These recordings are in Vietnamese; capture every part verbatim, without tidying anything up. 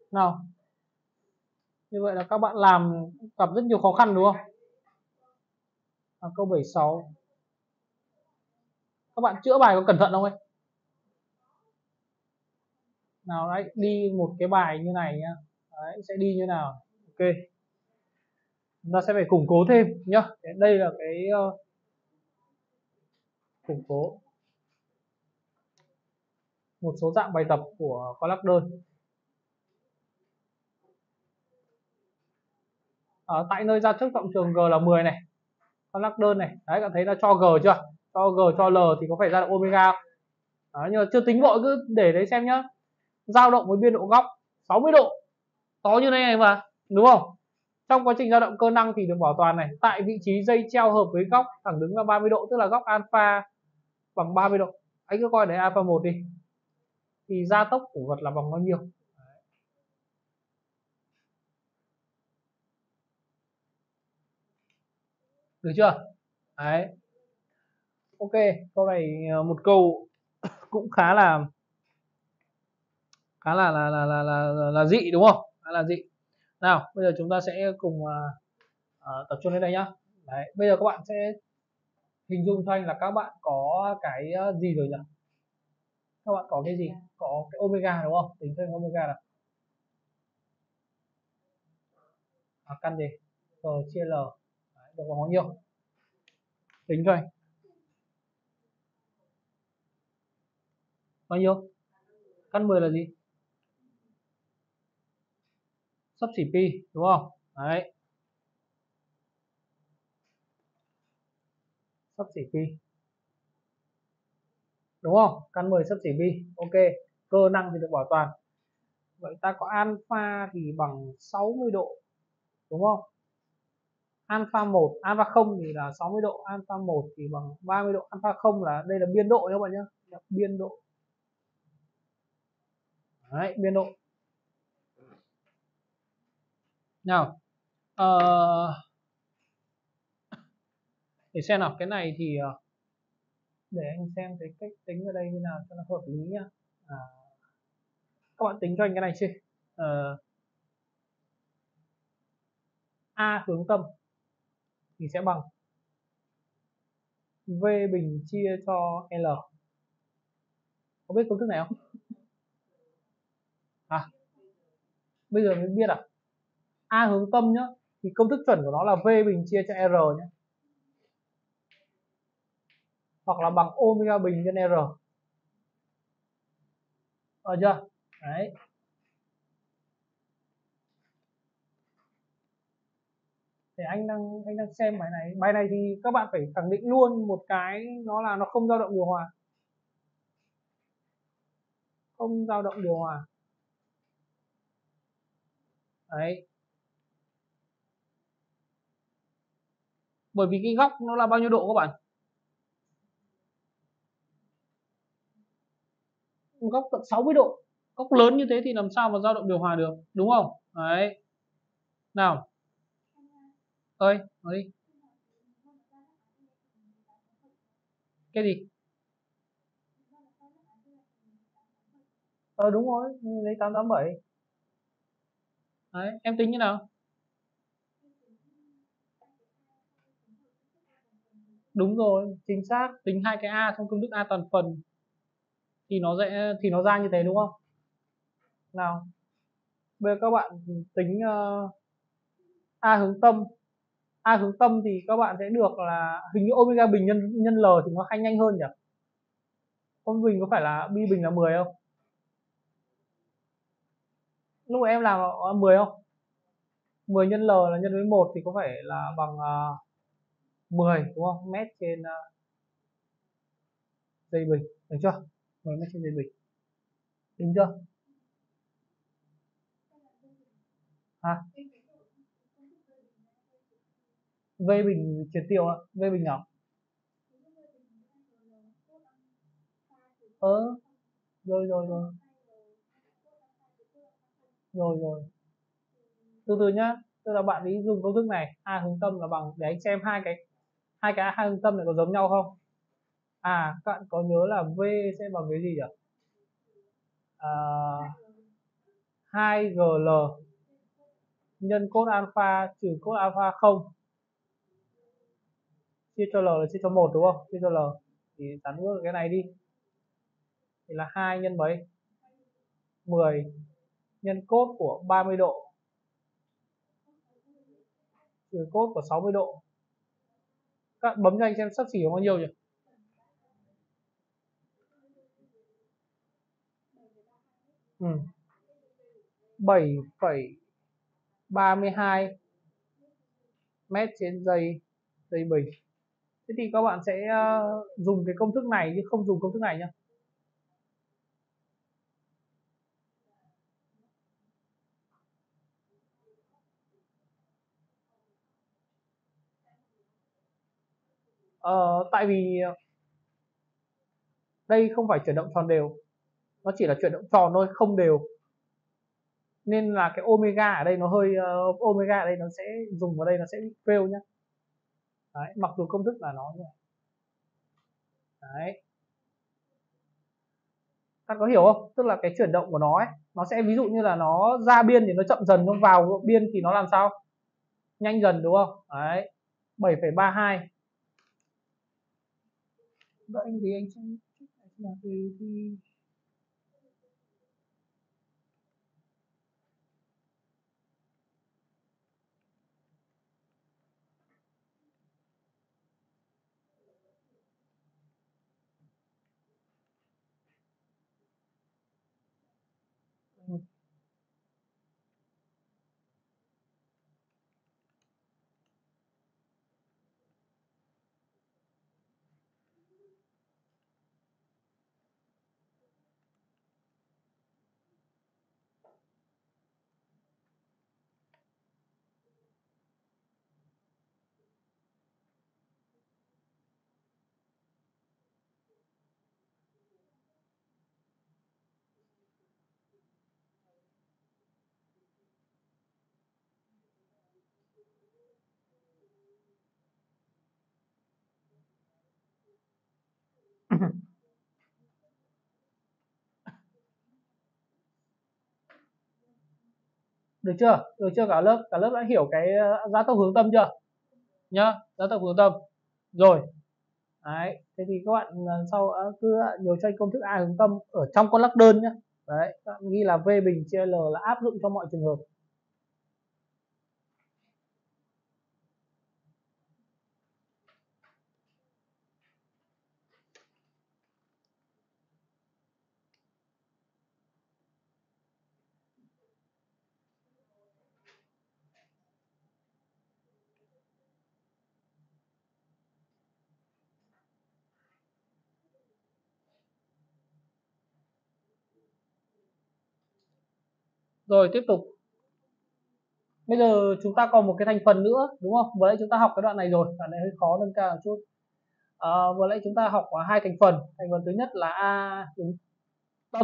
Nào, như vậy là các bạn làm gặp rất nhiều khó khăn đúng không? À, câu bảy sáu. Các bạn chữa bài có cẩn thận không ấy? Nào đấy, đi một cái bài như này nhá. Đấy, sẽ đi như nào? Ok. Chúng ta sẽ phải củng cố thêm nhá. Đây là cái uh, củng cố một số dạng bài tập của con lắc đơn. Ở tại nơi ra trước cộng trường G là mười này, con lắc đơn này, đấy các thấy nó cho G chưa? Cho G cho L thì có phải ra động omega không? Đấy, nhưng mà chưa tính vội, cứ để đấy xem nhá. Dao động với biên độ góc sáu mươi độ, to như này mà, đúng không? Trong quá trình dao động cơ năng thì được bảo toàn này, tại vị trí dây treo hợp với góc thẳng đứng là ba mươi độ, tức là góc alpha bằng ba mươi độ. Anh cứ coi đấy alpha một đi. Thì gia tốc của vật là bằng bao nhiêu? Được chưa? Đấy. Ok, câu này một câu cũng khá là khá là là là là là, là, là dị đúng không? Khá là dị. Nào, bây giờ chúng ta sẽ cùng uh, uh, tập trung đến đây nhá. Đấy, bây giờ các bạn sẽ hình dung cho anh là các bạn có cái uh, gì rồi nhỉ? Các bạn có cái gì? Có cái omega đúng không? Tính cho anh omega nào. À, căn gì? G chia L. Đấy, được bằng bao nhiêu? Tính cho anh. Bao nhiêu? Căn mười là gì? Xấp xỉ pi đúng không? Đấy. Xấp xỉ pi. Đúng không? Căn mười xấp xỉ pi. Ok. Cơ năng thì được bảo toàn. Vậy ta có alpha thì bằng sáu mươi độ. Đúng không? Alpha một, alpha không thì là sáu mươi độ, alpha một thì bằng ba mươi độ, alpha không là đây là biên độ nhé các bạn nhé. Biên độ. Đấy, biên độ. Nào. Ờ, để xem nào, cái này thì để anh xem cái cách tính ở đây như nào cho nó hợp lý nhá. À, các bạn tính cho anh cái này chứ. Ờ, A hướng tâm thì sẽ bằng V bình chia cho L. Có biết công thức này không? À, bây giờ mới biết à? A hướng tâm nhá, thì công thức chuẩn của nó là V bình chia cho R nhé. Hoặc là bằng omega bình nhân R. Được chưa? Đấy. Để anh đang anh đang xem bài này. Bài này thì các bạn phải khẳng định luôn một cái, nó là nó không dao động điều hòa. Không dao động điều hòa. Đấy. Bởi vì cái góc nó là bao nhiêu độ các bạn? Góc tận sáu mươi độ. Góc lớn như thế thì làm sao mà dao động điều hòa được, đúng không? Đấy. Nào. Ơi, nói đi. Cái gì? Ờ đúng rồi, lấy tám tám bảy. Đấy, em tính như nào? Đúng rồi, chính xác, tính hai cái A trong công thức A toàn phần thì nó sẽ thì nó ra như thế đúng không? Nào, bây giờ các bạn tính uh, A hướng tâm. A hướng tâm thì các bạn sẽ được là hình như omega bình nhân nhân L thì nó hay nhanh hơn nhỉ? Omega bình có phải là bi bình là mười không? Lúc em làm là mười không? mười nhân L là nhân với một thì có phải là bằng uh, mười đúng không? Mét trên uh, giây bình, được chưa? mười mét trên giây bình. Đúng chưa? Hả? V bình triệt tiêu ạ. V bình nào? Ờ, rồi rồi rồi. Rồi rồi. Từ từ nhá. Tức là bạn ấy dùng công thức này, A hướng tâm là bằng, để anh xem hai cái hai cái A hướng tâm này có giống nhau không? À, các bạn có nhớ là V sẽ bằng cái gì nhỉ? À, hai G L nhân cos alpha trừ cos alpha không chia cho L là chia cho một đúng không? Chia cho L thì gắn ngược cái này đi. Thì là hai nhân mấy? mười nhân cos của ba mươi độ trừ cos của sáu mươi độ. Các bạn bấm cho anh xem xấp xỉ bao nhiêu nhỉ? Ừ. bảy phẩy ba mươi hai mét trên giây giây bình. Thế thì các bạn sẽ uh, dùng cái công thức này chứ không dùng công thức này nhá. Ờ, tại vì đây không phải chuyển động tròn đều, nó chỉ là chuyển động tròn thôi, không đều, nên là cái omega ở đây nó hơi uh, omega ở đây nó sẽ dùng vào đây nó sẽ bị fail nhá. Đấy, mặc dù công thức là nó như này. Đấy, các có hiểu không? Tức là cái chuyển động của nó ấy, nó sẽ ví dụ như là nó ra biên thì nó chậm dần, nó vào biên thì nó làm sao? Nhanh dần đúng không? Đấy, bảy phẩy ba hai. Đợi anh thì anh sẽ là thì, thì... Được chưa? Được chưa cả lớp? Cả lớp đã hiểu cái giá tốc hướng tâm chưa? Nhá, giá tốc hướng tâm. Rồi. Đấy, thế thì các bạn sau cứ nhớ cho anh công thức A hướng tâm ở trong con lắc đơn nhé. Đấy, các bạn ghi là V bình chia L là áp dụng cho mọi trường hợp. Rồi tiếp tục. Bây giờ chúng ta còn một cái thành phần nữa đúng không? Vừa nãy chúng ta học cái đoạn này rồi, đoạn này hơi khó nâng cao một chút. À, vừa nãy chúng ta học ở hai thành phần. Thành phần thứ nhất là A hướng tâm.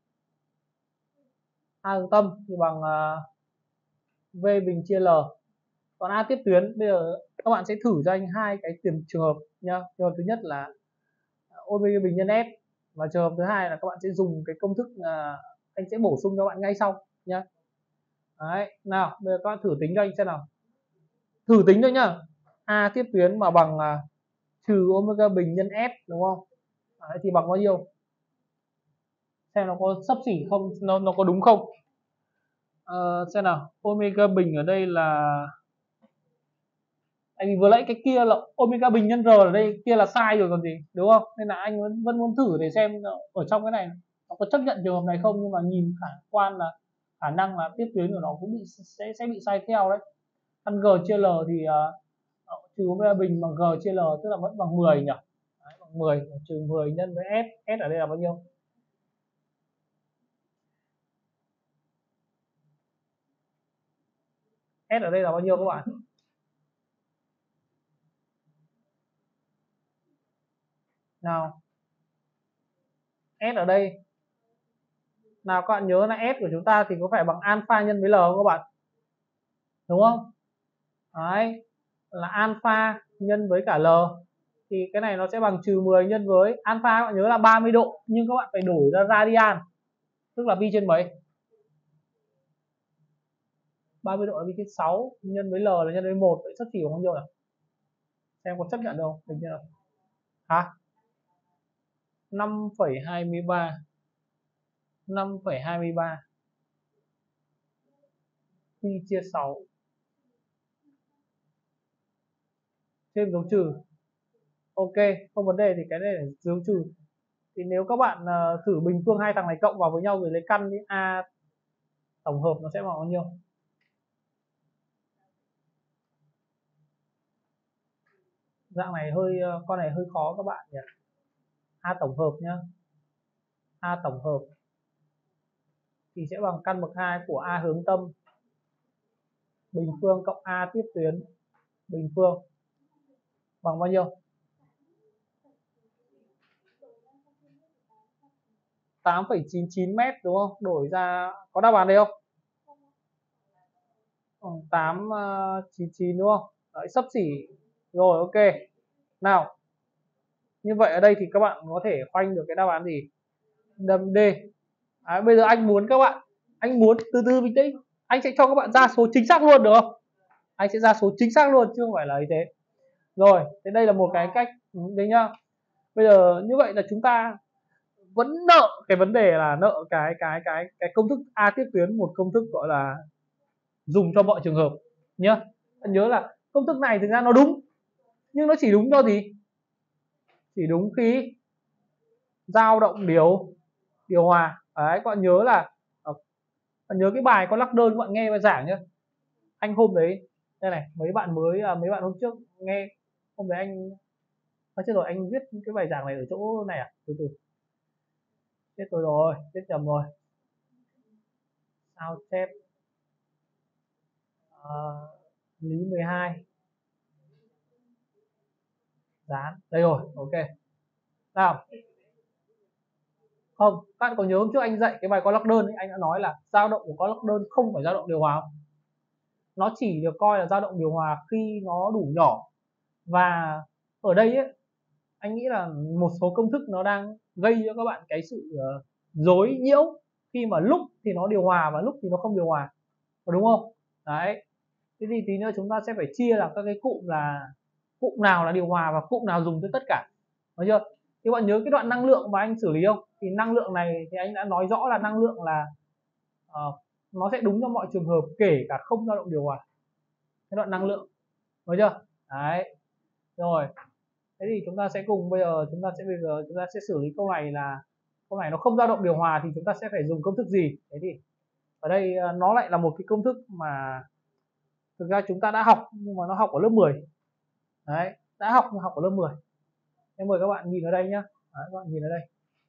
A hướng tâm thì bằng uh, V bình chia L. Còn A tiếp tuyến, bây giờ các bạn sẽ thử cho anh hai cái tiền trường hợp nhá. Trường hợp thứ nhất là omega bình nhân S, và trường hợp thứ hai là các bạn sẽ dùng cái công thức uh, anh sẽ bổ sung cho bạn ngay sau nhá. Đấy, nào bây giờ các bạn thử tính cho anh xem nào. Thử tính thôi nhá. A tiếp tuyến mà bằng uh, trừ omega bình nhân S đúng không? Đấy, thì bằng bao nhiêu? Xem nó có xấp xỉ không, nó nó có đúng không? Uh, xem nào, omega bình ở đây là anh vừa lấy cái kia là omega bình nhân R ở đây kia là sai rồi còn gì đúng không, nên là anh vẫn vẫn muốn thử để xem ở trong cái này nó có chấp nhận trường hợp này không, nhưng mà nhìn khả quan là khả năng là tiếp tuyến của nó cũng bị sẽ sẽ bị sai theo đấy. Căn G chia L thì uh, trừ omega bình bằng G chia L tức là vẫn bằng mười nhỉ. Đấy, bằng mười trừ mười nhân với S. S ở đây là bao nhiêu? S ở đây là bao nhiêu các bạn? Nào, S ở đây nào các bạn nhớ là S của chúng ta thì có phải bằng alpha nhân với L không các bạn? Đúng không? Đấy, là alpha nhân với cả L thì cái này nó sẽ bằng trừ mười nhân với alpha, các bạn nhớ là ba mươi độ nhưng các bạn phải đổi ra radian, tức là pi trên mấy? ba mươi độ là pi trên sáu nhân với L là nhân với một, vậy xấp xỉ bằng bao nhiêu nào? Xem có chấp nhận được không? Được chưa? Hả? năm phẩy hai mươi ba. năm phẩy hai mươi ba pi chia sáu thêm dấu trừ. Ok, không vấn đề, thì cái này là dấu trừ. Thì nếu các bạn uh, thử bình phương hai thằng này cộng vào với nhau rồi lấy căn thì A tổng hợp nó sẽ bằng bao nhiêu? Dạng này hơi uh, con này hơi khó các bạn nhỉ. A tổng hợp nhá. A tổng hợp thì sẽ bằng căn bậc hai của A hướng tâm bình phương cộng A tiếp tuyến bình phương bằng bao nhiêu? tám phẩy chín chín mét đúng không? Đổi ra có đáp án đây không? tám chín chín đúng không? Đấy, xấp xỉ. Rồi ok. Nào. Như vậy ở đây thì các bạn có thể khoanh được cái đáp án gì? Đâm D. Đấy, bây giờ anh muốn các bạn, anh muốn từ từ bình tĩnh, anh sẽ cho các bạn ra số chính xác luôn được không? Anh sẽ ra số chính xác luôn chứ không phải là như thế. Rồi, thế đây là một cái cách đấy nhá. Bây giờ như vậy là chúng ta vẫn nợ cái vấn đề là nợ cái cái cái cái công thức A tiếp tuyến, một công thức gọi là dùng cho mọi trường hợp nhá. Bạn nhớ là công thức này thực ra nó đúng, nhưng nó chỉ đúng cho gì? Chỉ đúng khi dao động điều điều hòa. Đấy, các bạn nhớ là bạn nhớ cái bài con lắc đơn các bạn nghe bài giảng nhá. Anh hôm đấy đây này, mấy bạn mới à, mấy bạn hôm trước nghe, hôm đấy anh nói chết rồi, anh viết cái bài giảng này ở chỗ này à? Từ từ. Chết rồi rồi, chết nhầm rồi. Sao chép uh, lý mười hai dán đây rồi, ok. Nào, không, các bạn có nhớ hôm trước anh dạy cái bài con lắc đơn ấy, anh đã nói là dao động của con lắc đơn không phải dao động điều hòa không? Nó chỉ được coi là dao động điều hòa khi nó đủ nhỏ. Và ở đây ấy, anh nghĩ là một số công thức nó đang gây cho các bạn cái sự uh, rối nhiễu, khi mà lúc thì nó điều hòa và lúc thì nó không điều hòa, đúng không? Đấy, thế thì tí nữa chúng ta sẽ phải chia là các cái cụm là cụm nào là điều hòa và cụm nào dùng cho tất cả, được chưa? Thì bạn nhớ cái đoạn năng lượng mà anh xử lý không? Thì năng lượng này thì anh đã nói rõ là năng lượng là uh, nó sẽ đúng cho mọi trường hợp kể cả không dao động điều hòa, cái đoạn năng lượng, được chưa? Đấy, rồi. Thế thì chúng ta sẽ cùng bây giờ chúng ta sẽ bây giờ chúng ta sẽ xử lý câu này là câu này nó không dao động điều hòa thì chúng ta sẽ phải dùng công thức gì? Thế thì ở đây nó lại là một cái công thức mà thực ra chúng ta đã học nhưng mà nó học ở lớp mười. Đấy, đã học học ở lớp mười. Em mời các bạn nhìn ở đây nhá. Đấy, các bạn nhìn ở đây.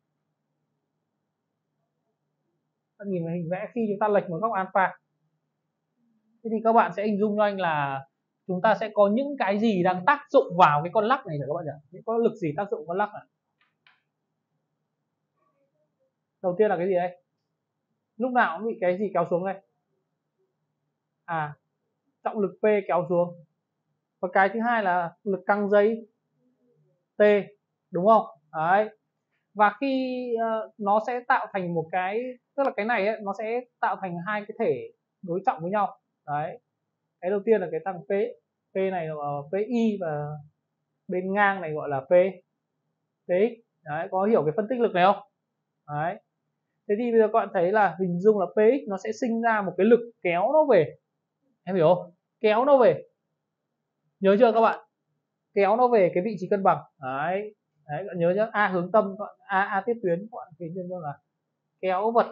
Các bạn nhìn vào hình vẽ khi chúng ta lệch một góc alpha. Thế thì các bạn sẽ hình dung cho anh là chúng ta sẽ có những cái gì đang tác dụng vào cái con lắc này nhỉ các bạn nhỉ? Những có lực gì tác dụng con lắc này? Đầu tiên là cái gì đây? Lúc nào cũng bị cái gì kéo xuống đây? À, trọng lực P kéo xuống. Và cái thứ hai là lực căng dây T, đúng không? Đấy. Và khi uh, nó sẽ tạo thành một cái, tức là cái này ấy, nó sẽ tạo thành hai cái thể đối trọng với nhau. Đấy. Cái đầu tiên là cái thằng P, P này là Pi và bên ngang này gọi là P, Px. Đấy, có hiểu cái phân tích lực này không? Đấy. Thế thì bây giờ các bạn thấy là hình dung là Px nó sẽ sinh ra một cái lực kéo nó về. Em hiểu không? Kéo nó về. Nhớ chưa các bạn? Kéo nó về cái vị trí cân bằng. Đấy. Đấy, bạn nhớ nhá, A hướng tâm, A A tiếp tuyến, các bạn hình dung là kéo vật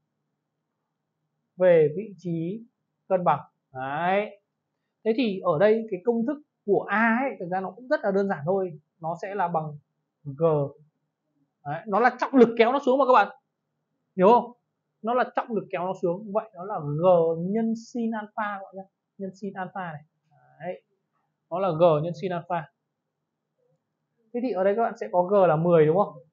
về vị trí cân bằng. Đấy. Thế thì ở đây cái công thức của A ấy thực ra nó cũng rất là đơn giản thôi, nó sẽ là bằng G. Đấy, nó là trọng lực kéo nó xuống mà các bạn hiểu không? Nó là trọng lực kéo nó xuống, vậy nó là G nhân sin alpha gọi nhá, nhân sin alpha này. Đấy. Nó là G nhân sin alpha. Thế thì ở đây các bạn sẽ có G là mười đúng không?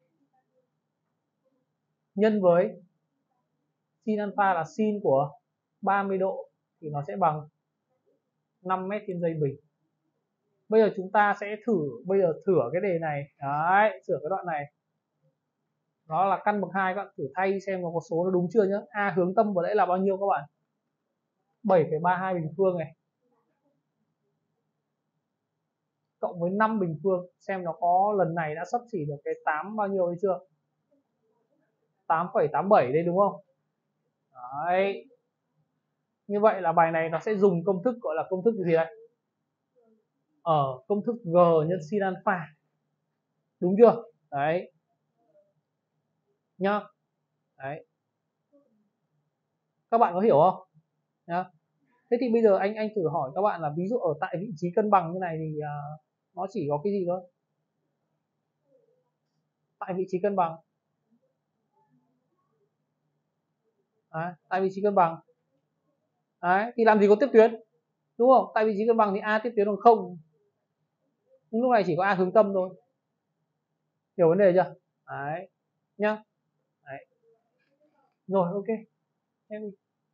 Nhân với sin alpha là sin của ba mươi độ thì nó sẽ bằng năm mét trên giây bình. Bây giờ chúng ta sẽ thử, bây giờ thử cái đề này. Đấy, sửa cái đoạn này. Nó là căn bậc hai, các bạn thử thay xem nó có số nó đúng chưa nhé. A hướng tâm vừa nãy là bao nhiêu các bạn? bảy phẩy ba hai bình phương này cộng với năm bình phương, xem nó có lần này đã xấp xỉ được cái tám bao nhiêu hay chưa, tám phẩy tám bảy đây đúng không? Đấy, như vậy là bài này nó sẽ dùng công thức gọi là công thức gì đây? Ở công thức G nhân sin alpha, đúng chưa? Đấy nhá. Đấy, các bạn có hiểu không nhá? Thế thì bây giờ anh anh thử hỏi các bạn là ví dụ ở tại vị trí cân bằng như này thì uh, nó chỉ có cái gì thôi? Tại vị trí cân bằng, à, tại vị trí cân bằng, đấy, thì làm gì có tiếp tuyến, đúng không? Tại vị trí cân bằng thì a tiếp tuyến bằng không, nhưng lúc này chỉ có a hướng tâm thôi, hiểu vấn đề chưa? Đấy nhá. Đấy. Rồi, ok em.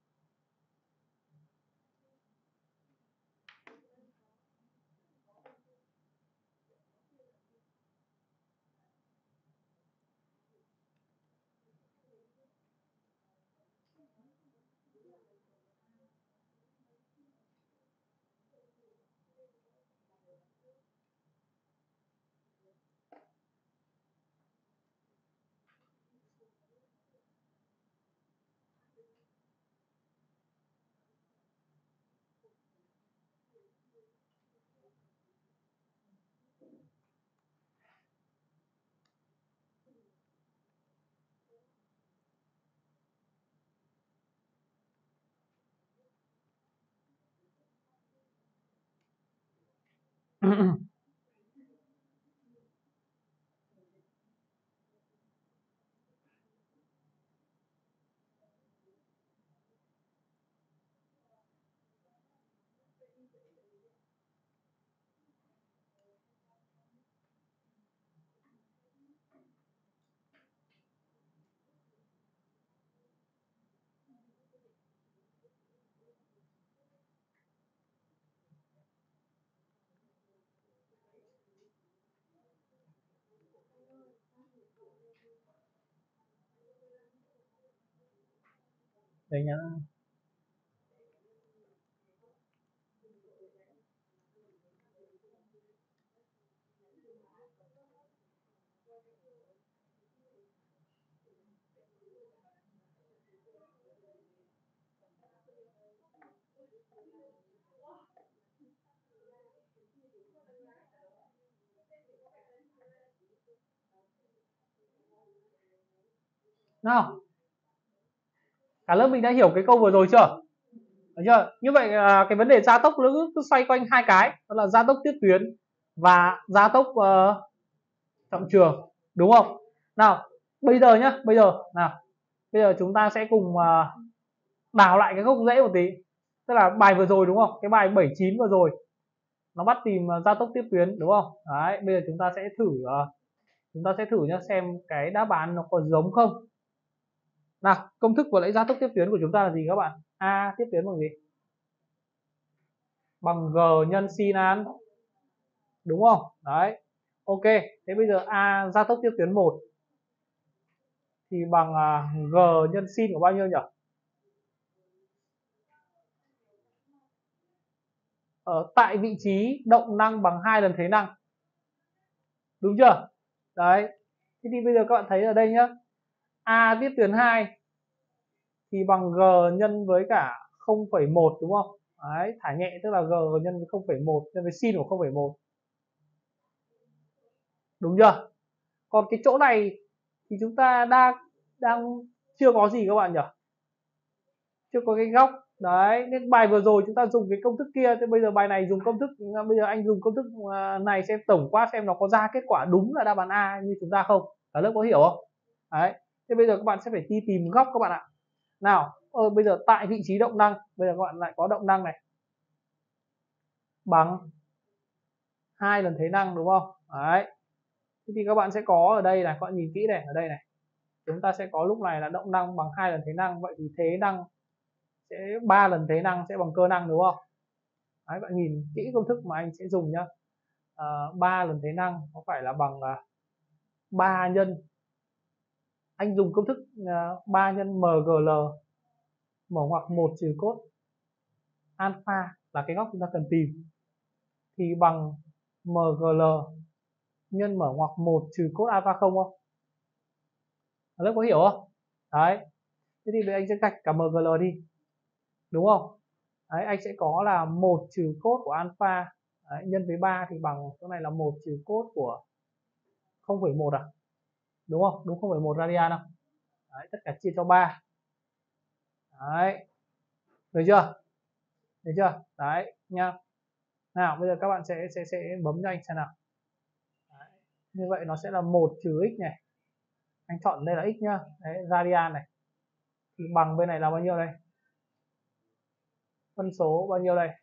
Đây nhá. Nào, cả lớp mình đã hiểu cái câu vừa rồi chưa? Được chưa? Như vậy à, cái vấn đề gia tốc nó cứ xoay quanh hai cái, đó là gia tốc tiếp tuyến và gia tốc uh, trọng trường, đúng không? Nào, bây giờ nhá, bây giờ nào, bây giờ chúng ta sẽ cùng uh, đào lại cái gốc rễ một tí. Tức là bài vừa rồi đúng không? Cái bài bảy chín vừa rồi nó bắt tìm uh, gia tốc tiếp tuyến đúng không? Đấy, bây giờ chúng ta sẽ thử uh, chúng ta sẽ thử nhá, xem cái đáp án nó có giống không. Nào, công thức của lấy gia tốc tiếp tuyến của chúng ta là gì các bạn? A tiếp tuyến bằng gì? Bằng G nhân sin an, đúng không? Đấy. Ok, thế bây giờ A gia tốc tiếp tuyến một thì bằng uh, G nhân sin của bao nhiêu nhỉ? Ở tại vị trí động năng bằng hai lần thế năng. Đúng chưa? Đấy. Thế thì bây giờ các bạn thấy ở đây nhá. A tiếp tuyến hai thì bằng G nhân với cả không phẩy một đúng không? Đấy, thả nhẹ tức là G nhân với không phẩy một nhân với sin của không phẩy một. Đúng chưa? Còn cái chỗ này thì chúng ta đang đang chưa có gì các bạn nhỉ? Chưa có cái góc. Đấy, nên bài vừa rồi chúng ta dùng cái công thức kia, thế bây giờ bài này dùng công thức, bây giờ anh dùng công thức này xem tổng quát xem nó có ra kết quả đúng là đáp án A như chúng ta không? Cả lớp có hiểu không? Đấy. Thế bây giờ các bạn sẽ phải đi tìm góc các bạn ạ. Nào, ờ, bây giờ tại vị trí động năng, bây giờ các bạn lại có động năng này bằng hai lần thế năng đúng không? Đấy. Thế thì các bạn sẽ có ở đây này, các bạn nhìn kỹ này, ở đây này. Chúng ta sẽ có lúc này là động năng bằng hai lần thế năng, vậy thì thế năng sẽ ba lần thế năng sẽ bằng cơ năng đúng không? Đấy, bạn nhìn kỹ công thức mà anh sẽ dùng nhá. À, ba lần thế năng có phải là bằng là ba nhân, anh dùng công thức uh, ba nhân mgl mở ngoặc một trừ cốt alpha là cái góc chúng ta cần tìm thì bằng em giê lờ nhân mở ngoặc một trừ cos alpha không không? Lớp có hiểu không? Đấy. Thế thì anh sẽ gạch cả em giê lờ đi. Đúng không? Đấy, anh sẽ có là một trừ cos của alpha đấy, nhân với ba thì bằng chỗ này là một trừ cos của không phẩy một à? Đúng không? Đúng không phẩy một radian không? Đấy, tất cả chia cho ba. Đấy. Được chưa? Được chưa? Đấy nha. Nào, bây giờ các bạn sẽ sẽ sẽ bấm cho anh xem nào. Đấy. Như vậy nó sẽ là một trừ x này. Anh chọn đây là x nhá. Đấy, radian này. Thì bằng bên này là bao nhiêu đây? Phân số bao nhiêu đây?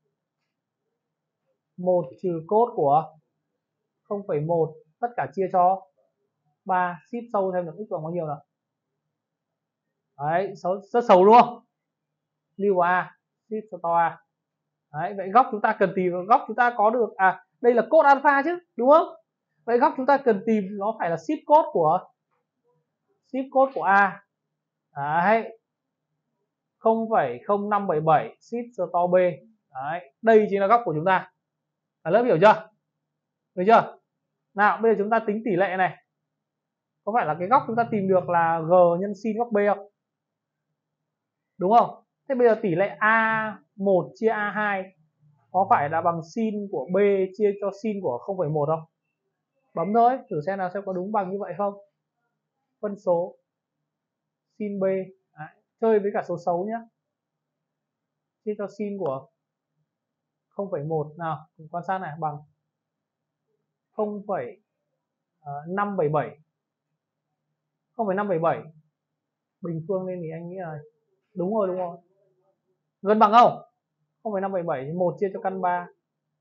một trừ cos của không phẩy một tất cả chia cho ba, ship sâu thêm được x bằng bao nhiêu nào? Đấy, xấu, rất xấu đúng không? Lưu a, ship cho to a. Đấy, vậy góc chúng ta cần tìm góc chúng ta có được à đây là cos alpha chứ, đúng không? Vậy góc chúng ta cần tìm nó phải là ship cos của ship cos của a. Đấy. không phẩy không năm bảy bảy ship cho to b. Đấy, đây chính là góc của chúng ta. Cả lớp hiểu chưa? Được chưa? Nào, bây giờ chúng ta tính tỷ lệ này. Có phải là cái góc chúng ta tìm được là g nhân sin góc b không? Đúng không? Thế bây giờ tỷ lệ a một chia a hai có phải là bằng sin của b chia cho sin của không phẩy một không? Bấm thôi, thử xem nào xem có đúng bằng như vậy không. Phân số sin b. Đấy, chơi với cả số xấu nhé. Chia cho sin của không phẩy một nào, cùng quan sát này bằng không phẩy năm bảy bảy. không phẩy năm bảy bảy bình phương nên thì anh nghĩ là đúng rồi, đúng rồi. Gần bằng không? không phẩy năm bảy bảy thì một chia cho căn ba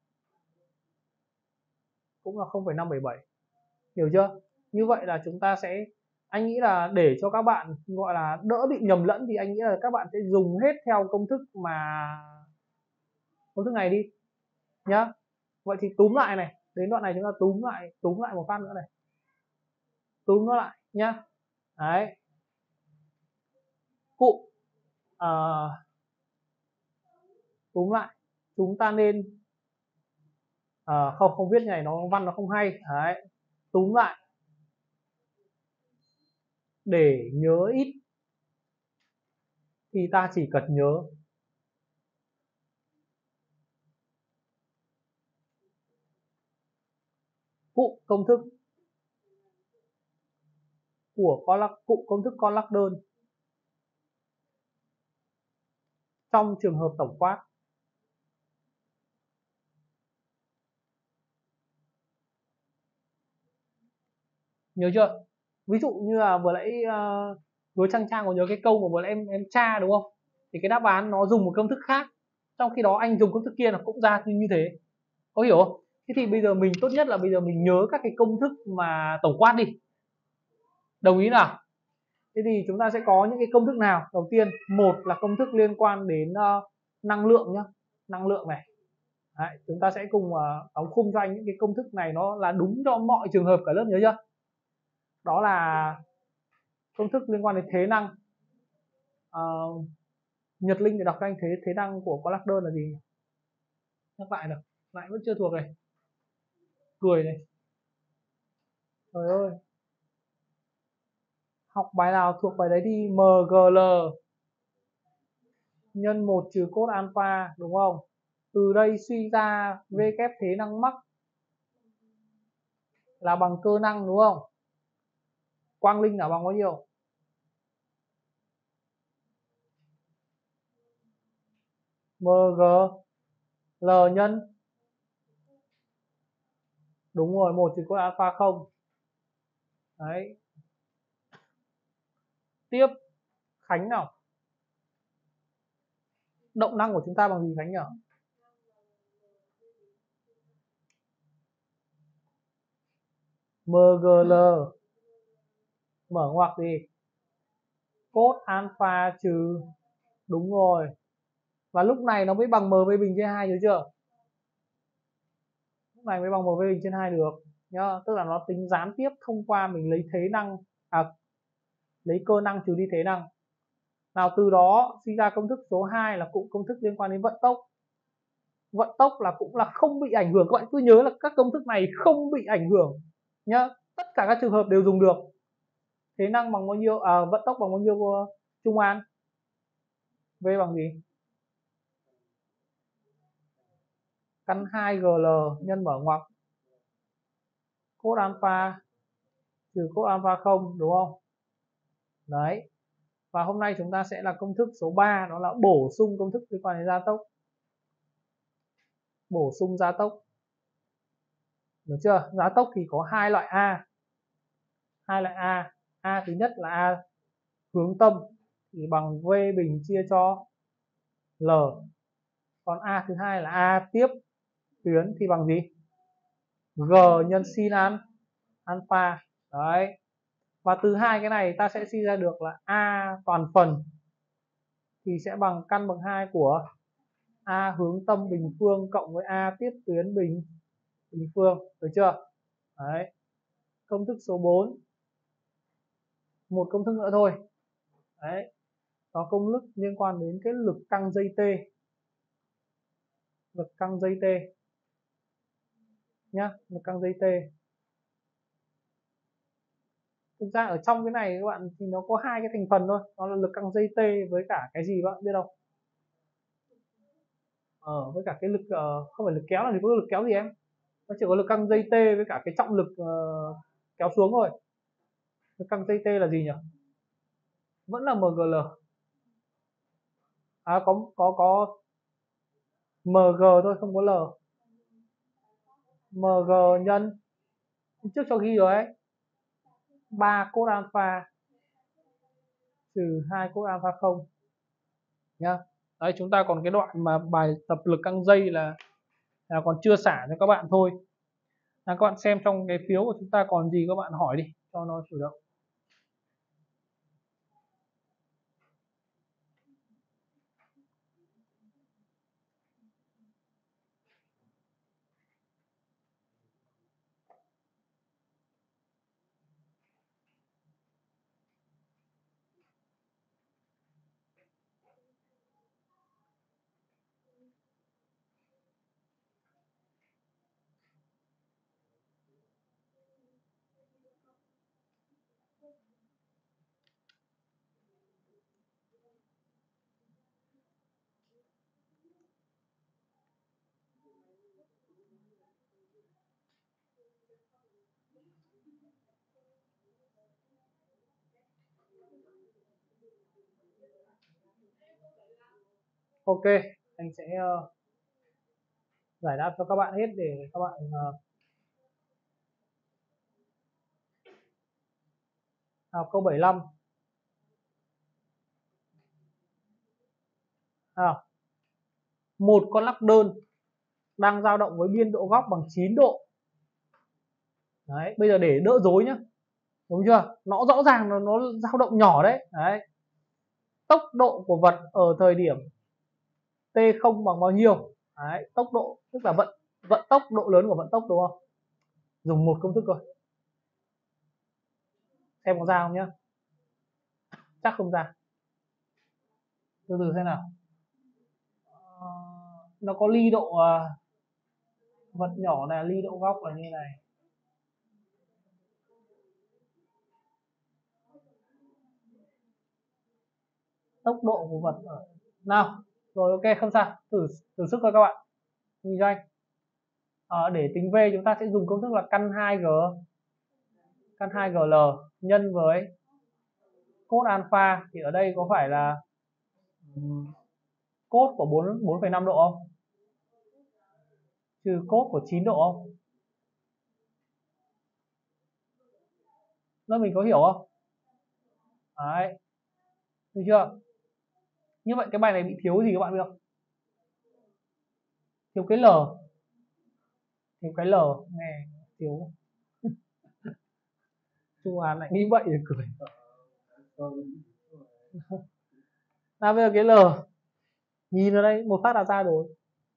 cũng là không phẩy năm bảy bảy. Hiểu chưa? Như vậy là chúng ta sẽ, anh nghĩ là để cho các bạn gọi là đỡ bị nhầm lẫn thì anh nghĩ là các bạn sẽ dùng hết theo công thức mà công thức này đi nhá. Vậy thì túm lại này, đến đoạn này chúng ta túm lại túm lại một phát nữa này, túm nó lại nhá. Đấy, cụ à, túm lại chúng ta nên à, không không viết này nó văn nó không hay. Đấy, túm lại để nhớ ít thì ta chỉ cần nhớ cụ công thức của con lắc cụ công thức con lắc đơn trong trường hợp tổng quát. Nhớ chưa? Ví dụ như là vừa nãy uh, với Trang Trang có nhớ cái câu mà vừa nãy em em tra đúng không? Thì cái đáp án nó dùng một công thức khác, trong khi đó anh dùng công thức kia nó cũng ra như thế. Có hiểu không? Thế thì bây giờ mình tốt nhất là bây giờ mình nhớ các cái công thức mà tổng quát đi. Đồng ý nào? Thế thì chúng ta sẽ có những cái công thức nào? Đầu tiên, một là công thức liên quan đến uh, năng lượng nhá, năng lượng này. Đấy, chúng ta sẽ cùng uh, đóng khung cho anh những cái công thức này nó là đúng cho mọi trường hợp cả lớp, nhớ chưa? Đó là công thức liên quan đến thế năng. Uh, Nhật Linh để đọc cho anh thế thế năng của con lắc đơn là gì? Nhắc lại được, lại vẫn chưa thuộc này. Cười này. Trời ơi. Học bài nào thuộc bài đấy đi. em giê lờ nhân một trừ cos alpha đúng không? Từ đây suy ra V kép thế năng mắc là bằng cơ năng đúng không? Quang Linh là bằng bao nhiêu? em giê lờ nhân đúng rồi một trừ cos alpha không. Đấy. Tiếp Khánh nào. Động năng của chúng ta bằng gì Khánh nhỉ? em giê lờ mở ngoặc gì? Cos alpha trừ đúng rồi. Và lúc này nó mới bằng m v bình trên hai, nhớ chưa? Lúc này mới bằng m v bình trên hai được nhá, tức là nó tính gián tiếp thông qua mình lấy thế năng à lấy cơ năng trừ đi thế năng. Nào từ đó suy ra công thức số hai là cụm công thức liên quan đến vận tốc. Vận tốc là cũng là không bị ảnh hưởng, các bạn cứ nhớ là các công thức này không bị ảnh hưởng nhá, tất cả các trường hợp đều dùng được. Thế năng bằng bao nhiêu, à, vận tốc bằng bao nhiêu uh, Trung An? V bằng gì? Căn hai G L nhân mở ngoặc cos alpha trừ cos alpha không, đúng không? Đấy. Và hôm nay chúng ta sẽ là công thức số ba, đó là bổ sung công thức liên quan đến gia tốc. Bổ sung gia tốc. Được chưa? Gia tốc thì có hai loại A. Hai loại A. A thứ nhất là A hướng tâm thì bằng V bình chia cho L. Còn A thứ hai là A tiếp tuyến thì bằng gì? G nhân sin an alpha. Đấy. Và từ hai cái này ta sẽ suy ra được là A toàn phần thì sẽ bằng căn bậc hai của A hướng tâm bình phương cộng với A tiếp tuyến bình bình phương, được chưa? Đấy. Công thức số bốn. Một công thức nữa thôi. Đấy. Có công thức liên quan đến cái lực căng dây T. Lực căng dây T. Nhá, lực căng dây T. Thực ra ở trong cái này các bạn thì nó có hai cái thành phần thôi, đó là lực căng dây T với cả cái gì các bạn biết không? Ờ, với cả cái lực uh, không phải lực kéo, là thì có lực kéo gì em? Nó chỉ có lực căng dây T với cả cái trọng lực uh, kéo xuống thôi. Lực căng dây T là gì nhỉ? Vẫn là em giê lờ. À có có có em giê thôi, không có L. em giê nhân trước cho ghi rồi ấy. ba cos alpha trừ hai cos alpha không nhá. Đấy, chúng ta còn cái đoạn mà bài tập lực căng dây là, là còn chưa xả cho các bạn thôi. À, các bạn xem trong cái phiếu của chúng ta còn gì các bạn hỏi đi cho nó chủ động. Ok, anh sẽ uh, giải đáp cho các bạn hết để các bạn uh, nào câu bảy mươi lăm. À, một con lắc đơn đang dao động với biên độ góc bằng chín độ. Đấy, bây giờ để đỡ rối nhá. Đúng chưa? Nó rõ ràng là nó dao động nhỏ đấy. Đấy. Tốc độ của vật ở thời điểm T không bằng bao nhiêu? Đấy, tốc độ tức là vận vận tốc, độ lớn của vận tốc, đúng không? Dùng một công thức thôi. Xem có ra không nhá. Chắc không ra. Từ từ xem nào. Ờ, nó có ly độ uh, vật nhỏ này, ly độ góc là như này. Tốc độ của vật ở nào. Rồi ok, không sao. Thử thử sức thôi các bạn. Kinh doanh. À, để tính V chúng ta sẽ dùng công thức là căn hai G căn hai G L nhân với cos alpha, thì ở đây có phải là cos của bốn bốn phẩy năm độ không? Trừ cos của chín độ không? Lớp mình có hiểu không? Đấy. Được chưa? Như vậy cái bài này bị thiếu gì các bạn biết không? Thiếu cái L. Thiếu cái L. Nghe thiếu. Trung An lại nghĩ vậy thì cười. Nào bây giờ cái L nhìn ở đây một phát là ra rồi.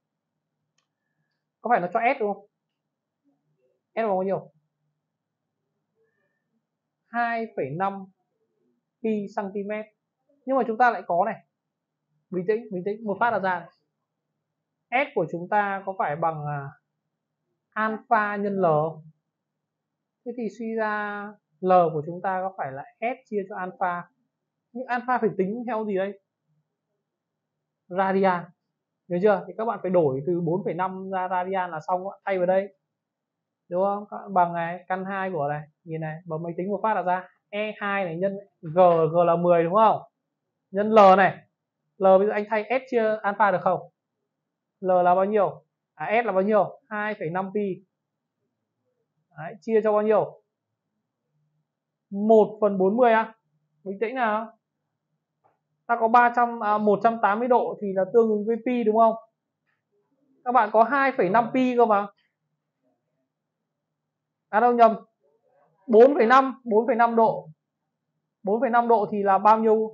Có phải nó cho S đúng không? S bằng bao nhiêu? hai phẩy năm pi cm. Nhưng mà chúng ta lại có này, bình tĩnh bình tĩnh một phát là ra này. S của chúng ta có phải bằng uh, alpha nhân L? Thế thì suy ra L của chúng ta có phải là S chia cho alpha. Nhưng alpha phải tính theo gì đây? Radian. Nhớ chưa? Thì các bạn phải đổi từ bốn phẩy năm ra radian là xong, thay vào đây. Đúng không? Các bạn bằng này, căn hai của này, nhìn này, bấm máy tính một phát là ra. E hai này nhân G, G là mười đúng không? Nhân L này. L bây giờ anh thay S chia alpha được không? L là bao nhiêu? À, S là bao nhiêu? hai phẩy năm pi. Đấy, chia cho bao nhiêu? một phần bốn mươi à? Bình tĩnh nào. Ta có ba trăm à, một trăm tám mươi độ thì là tương ứng với pi đúng không? Các bạn có hai phẩy năm pi cơ mà. À đâu nhầm. bốn phẩy năm, bốn phẩy năm độ. bốn phẩy năm độ thì là bao nhiêu?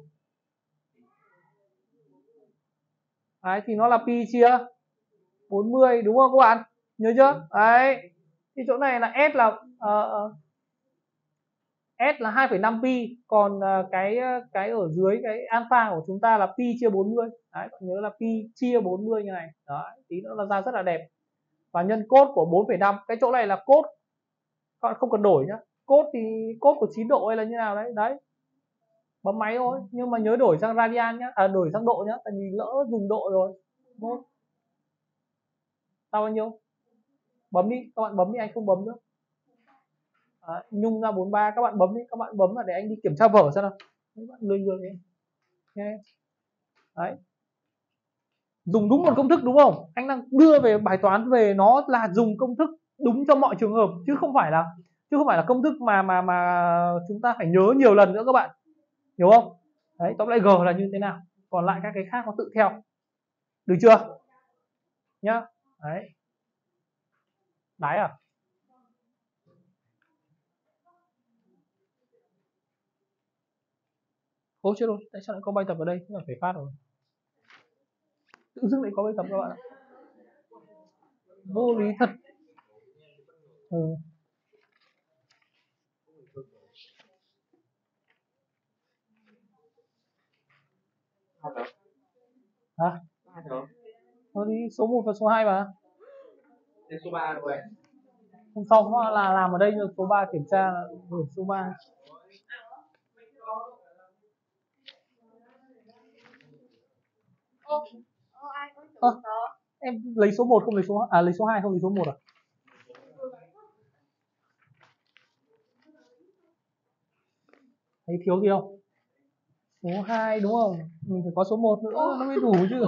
Đấy thì nó là pi chia bốn mươi đúng không các bạn? Nhớ chưa? Đấy. Thì chỗ này là S là uh, S là hai phẩy năm pi, còn uh, cái cái ở dưới cái alpha của chúng ta là pi chia bốn mươi. Đấy, bạn nhớ là pi chia bốn mươi như này. Đấy, tí nữa là ra rất là đẹp. Và nhân cos của bốn phẩy năm, cái chỗ này là cos. Các bạn không cần đổi nhá. Cos thì cos của chín độ hay là như nào đấy. Đấy. Bấm máy thôi, nhưng mà nhớ đổi sang radian nhá, à đổi sang độ nhá, tại vì lỡ dùng độ rồi. Một. Sao bao nhiêu? Bấm đi, các bạn bấm đi, anh không bấm nữa. À, nhung ra bốn mươi ba, các bạn bấm đi, các bạn bấm là để anh đi kiểm tra vở xem nào. Các bạn lười lười đấy. Okay. Đấy. Dùng đúng một công thức đúng không? Anh đang đưa về bài toán về nó là dùng công thức đúng cho mọi trường hợp chứ không phải là chứ không phải là công thức mà mà mà chúng ta phải nhớ nhiều lần nữa các bạn. Hiểu không? Đấy, tóm lại G là như thế nào? Còn lại các cái khác nó tự theo. Được chưa? Nhá. Đấy. Đáy à? Ôi chết rồi, tại sao lại có bài tập ở đây? Thế là phải phát rồi. Tự dưng lại có bài tập các bạn ạ. Vô lý thật. Ừ. Hả? Thôi đi, số một và số hai mà. Đến số ba rồi. Hôm sau là làm ở đây rồi, số ba kiểm tra là gửi số ba. À, em lấy số một không lấy số à lấy số hai không lấy số một à? Thấy thiếu gì không? Số hai đúng không? Mình phải có số một nữa nó mới đủ chứ.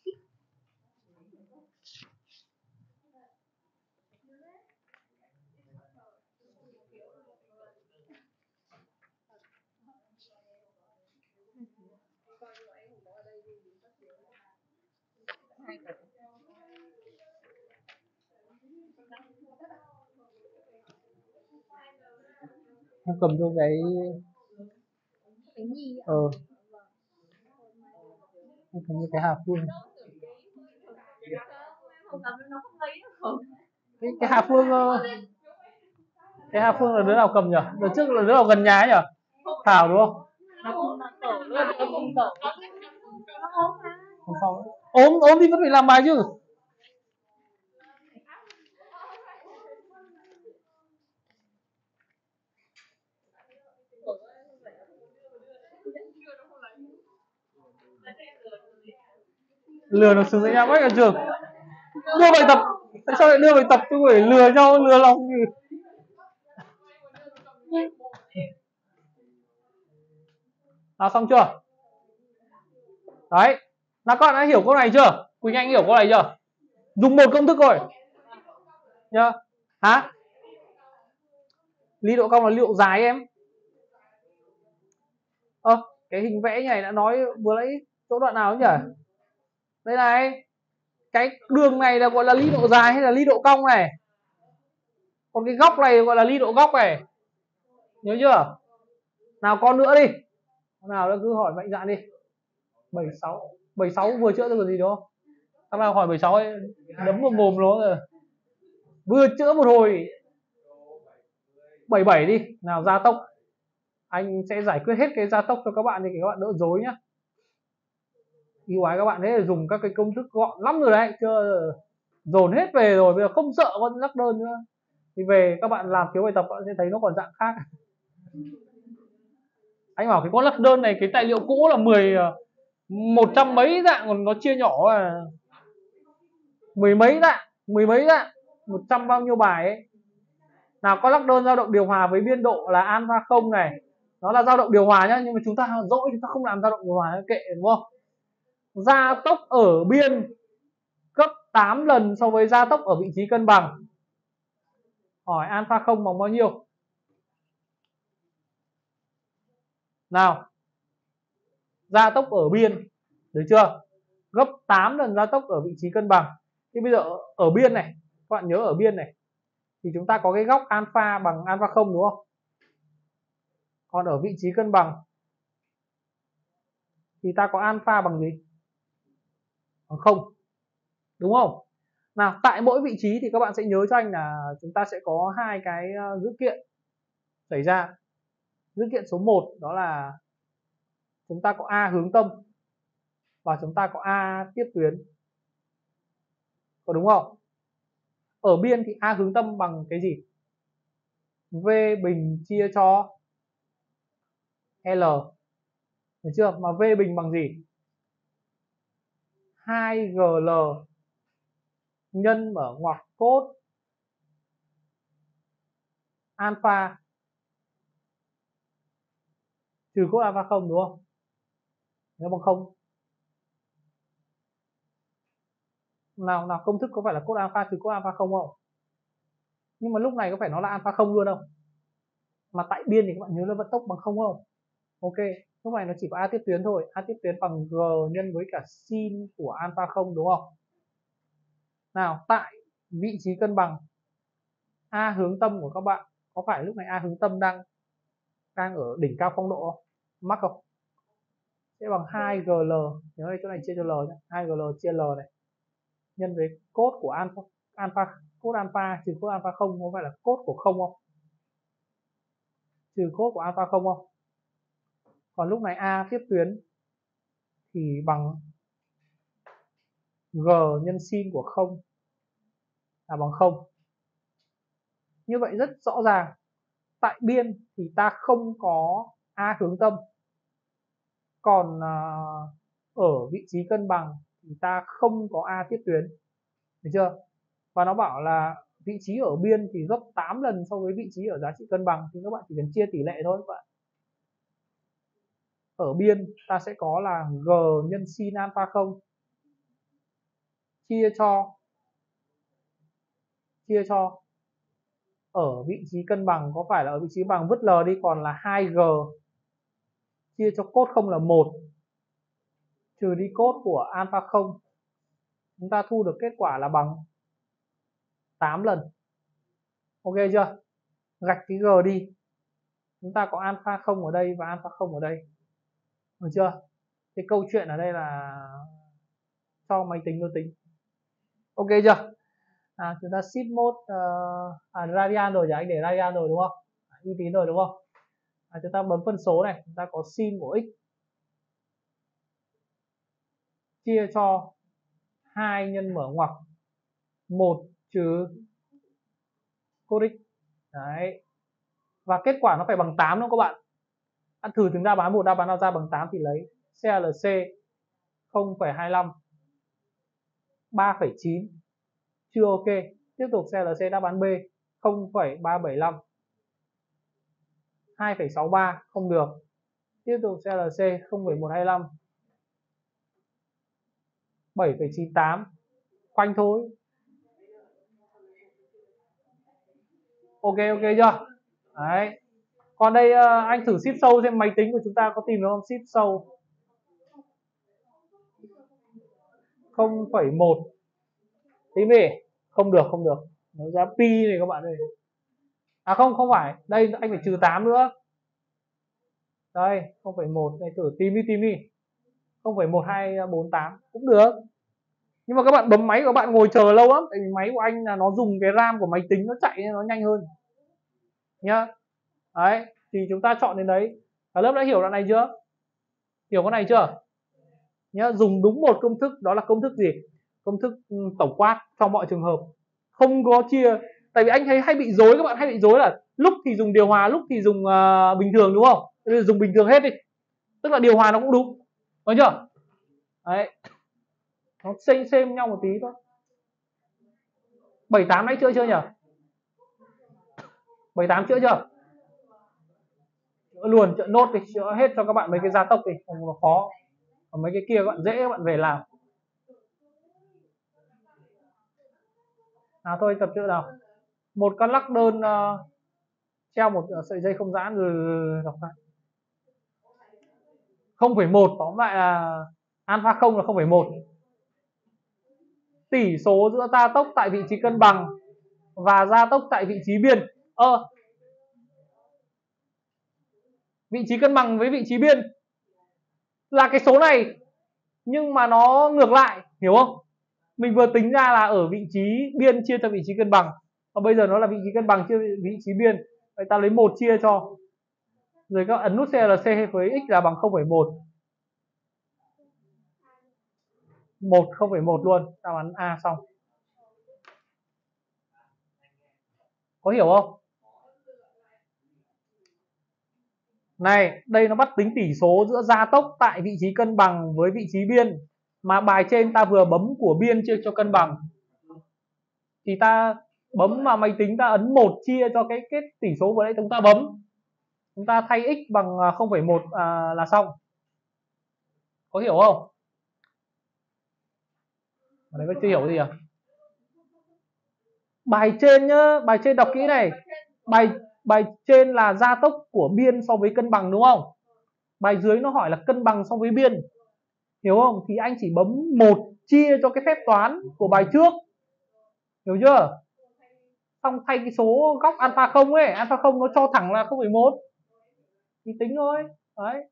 Em cầm cho cái ờ em cầm cho cái hạt phương. Cái cái Hà Phương cái Hà Phương là đứa nào cầm nhỉ? Đợt trước là đứa nào gần nhà ấy nhỉ? Thảo đúng không? Hôm sau ốm ốm thì vẫn phải làm bài chứ. Lừa nó xứng với nhau quá cả trường. Đưa bài tập, tại sao lại đưa bài tập tôi phải lừa nhau, lừa lòng gì? Nào xong chưa? Đấy. Nào các bạn đã hiểu câu này chưa? Quỳnh Anh hiểu câu này chưa? Dùng một công thức thôi. Nhá. Hả? Ly độ cong là ly độ dài em. Ơ, à, cái hình vẽ như này đã nói vừa nãy chỗ đoạn nào nhỉ? Đây này. Cái đường này là gọi là ly độ dài hay là ly độ cong này? Còn cái góc này gọi là ly độ góc này. Nhớ chưa? Nào con nữa đi. Con nào đó cứ hỏi mạnh dạn đi. bảy sáu bảy sáu vừa chữa được gì đó. Thằng nào hỏi bảy sáu ấy đấm vào mồm nó rồi. Vừa chữa một hồi. bảy bảy đi, nào gia tốc. Anh sẽ giải quyết hết cái gia tốc cho các bạn thì các bạn đỡ dối nhá. Yêu ái các bạn ấy dùng các cái công thức gọn lắm rồi đấy, chưa dồn hết về rồi, bây giờ không sợ con lắc đơn nữa. Thì về các bạn làm thiếu bài tập, các bạn sẽ thấy nó còn dạng khác. Anh bảo cái con lắc đơn này, cái tài liệu cũ là mười một trăm mấy dạng, còn nó chia nhỏ à, mười mấy dạng, mười mấy dạng, một trăm bao nhiêu bài ấy. Nào, có lắc đơn dao động điều hòa với biên độ là alpha không này, nó là dao động điều hòa nhá, nhưng mà chúng ta dỗi chúng ta không làm dao động điều hòa, kệ, đúng không? Gia tốc ở biên gấp tám lần so với gia tốc ở vị trí cân bằng. Hỏi alpha không bằng bao nhiêu? Nào, gia tốc ở biên, được chưa? Gấp tám lần gia tốc ở vị trí cân bằng. Thì bây giờ ở biên này, các bạn nhớ ở biên này, thì chúng ta có cái góc alpha bằng alpha không, đúng không? Còn ở vị trí cân bằng thì ta có alpha bằng gì? Bằng không, đúng không? Nào, tại mỗi vị trí thì các bạn sẽ nhớ cho anh là chúng ta sẽ có hai cái dữ kiện xảy ra. Dữ kiện số một đó là chúng ta có A hướng tâm và chúng ta có A tiếp tuyến, có đúng không? Ở biên thì A hướng tâm bằng cái gì? V bình chia cho L, được chưa? Mà V bình bằng gì? hai G L nhân mở ngoặc cos alpha trừ cos alpha không, đúng không? Nó bằng không. Nào nào, công thức có phải là cos alpha trừ cos alpha không không? Nhưng mà lúc này có phải nó là alpha không luôn không? Mà tại biên thì các bạn nhớ là vận tốc bằng không không? Ok, lúc này nó chỉ có A tiếp tuyến thôi. A tiếp tuyến bằng G nhân với cả sin của alpha không, đúng không? Nào, tại vị trí cân bằng A hướng tâm của các bạn, có phải lúc này A hướng tâm đang đang ở đỉnh cao phong độ không? Mắc không? Sẽ bằng hai G L, nhớ đây chỗ này chia cho L nhé, hai G L chia L này, nhân với cos của alpha, alpha cos alpha trừ cos alpha không, có phải là cos của không không? Trừ cos của alpha không không? Còn lúc này A tiếp tuyến thì bằng G nhân sin của không là bằng không. Như vậy rất rõ ràng, tại biên thì ta không có A hướng tâm, còn ở vị trí cân bằng thì ta không có A tiếp tuyến, được chưa? Và nó bảo là vị trí ở biên thì gấp tám lần so với vị trí ở giá trị cân bằng, thì các bạn chỉ cần chia tỷ lệ thôi các bạn. Ở biên ta sẽ có là G nhân sin alpha không chia cho chia cho ở vị trí cân bằng, có phải là ở vị trí bằng vứt L đi, còn là hai G chia cho cos không là một trừ đi cos của alpha không, chúng ta thu được kết quả là bằng tám lần. Ok chưa? Gạch cái G đi, chúng ta có alpha không ở đây và alpha không ở đây, được chưa? Cái câu chuyện ở đây là cho máy tính nó tính. Ok chưa? À, chúng ta shift mode uh, à, radian rồi, anh để radian rồi đúng không? À, uy tín rồi đúng không? À, chúng ta bấm phân số này, chúng ta có sin của x chia cho hai nhân mở ngoặc một trừ cos x. Đấy. Và kết quả nó phải bằng tám đúng không các bạn? Ăn thử từng đáp án một, đáp án nào ra bằng tám thì lấy. xê lờ xê không phẩy hai lăm, ba phẩy chín. Chưa ok. Tiếp tục xê lờ xê đáp án B không phẩy ba bảy lăm, hai phẩy sáu ba, không được. Tiếp tục xê lờ xê không phẩy một hai lăm, bảy phẩy chín tám, khoanh thôi. Ok ok chưa? Đấy. Còn đây anh thử shift sâu xem máy tính của chúng ta có tìm được không? Shift sâu không phẩy một. Tìm đi. Không được, không được. Nó ra pi này các bạn ơi. À không, không phải. Đây anh phải trừ tám nữa. Đây, không phẩy một. Đây thử tìm đi, tìm đi. không phẩy một hai bốn tám cũng được. Nhưng mà các bạn bấm máy của các bạn ngồi chờ lâu lắm. Tại vì máy của anh là nó dùng cái RAM của máy tính nó chạy nó nhanh hơn. Nhá. Đấy, thì chúng ta chọn đến đấy. Cả lớp đã hiểu đoạn này chưa? Hiểu cái này chưa? nhá, dùng đúng một công thức, đó là công thức gì? Công thức tổng quát trong mọi trường hợp, không có chia. Tại vì anh thấy hay bị dối, các bạn hay bị dối là lúc thì dùng điều hòa, lúc thì dùng uh, bình thường, đúng không? Bây giờ dùng bình thường hết đi, tức là điều hòa nó cũng đúng, đúng chưa? Đấy, nó xem xem nhau một tí thôi. Bảy tám nãy chữa chưa nhỉ? Bảy tám chữa chưa? Chữa luôn, chữa nốt đi, chữa hết cho các bạn mấy cái gia tốc đi, không nó khó. Còn mấy cái kia các bạn dễ, các bạn về làm. Nào thôi tập chữa nào. Một con lắc đơn uh, treo một sợi dây không giãn rồi đọc ra. không phẩy một, tóm lại là alpha không là không phẩy một. Tỷ số giữa gia tốc tại vị trí cân bằng và gia tốc tại vị trí biên. Ơ ờ, vị trí cân bằng với vị trí biên là cái số này, nhưng mà nó ngược lại, hiểu không? Mình vừa tính ra là ở vị trí biên chia cho vị trí cân bằng, còn bây giờ nó là vị trí cân bằng chia vị trí biên. Vậy ta lấy một chia cho, rồi các ấn nút xê lờ xê với x là bằng không phẩy một. một không phẩy một luôn, đáp án A xong. Có hiểu không? Này, đây nó bắt tính tỷ số giữa gia tốc tại vị trí cân bằng với vị trí biên, mà bài trên ta vừa bấm của biên chia cho cân bằng. Thì ta bấm vào máy tính, ta ấn một chia cho cái cái tỷ số vừa nãy chúng ta bấm. Chúng ta thay x bằng không phẩy một à, là xong. Có hiểu không? Ở đây có chưa hiểu gì à? Bài trên nhá, bài trên đọc kỹ này. Bài bài trên là gia tốc của biên so với cân bằng, đúng không? Bài dưới nó hỏi là cân bằng so với biên. Hiểu không? Thì anh chỉ bấm một chia cho cái phép toán của bài trước. Hiểu chưa? Xong thay cái số góc alpha không ấy, alpha không nó cho thẳng là không phẩy một. Thì tính thôi. Đấy.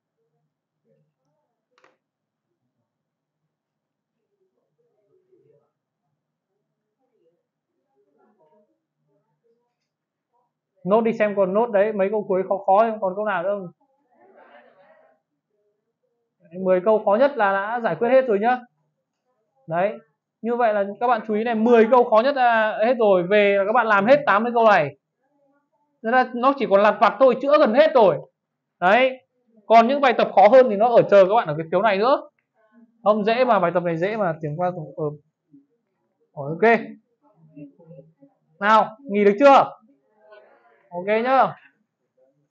Nốt đi xem còn nốt đấy, mấy câu cuối khó khó không còn câu nào nữa không? mười câu khó nhất là đã giải quyết hết rồi nhá. Đấy. Như vậy là các bạn chú ý này, mười câu khó nhất là hết rồi, về là các bạn làm hết tám mươi câu này. Thế là nó chỉ còn lặt vặt thôi, chữa gần hết rồi. Đấy. Còn những bài tập khó hơn thì nó ở chờ các bạn ở cái phiếu này nữa. Không dễ mà, bài tập này dễ mà, chuyển qua tổng hợp. Ok. Nào, nghỉ được chưa? Ok nhá.